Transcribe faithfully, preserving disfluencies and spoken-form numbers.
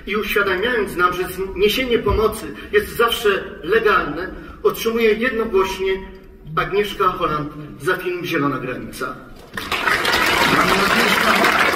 i uświadamiając nam, że niesienie pomocy jest zawsze legalne, otrzymuje jednogłośnie Agnieszka Holland za film Zielona Granica. Agnieszka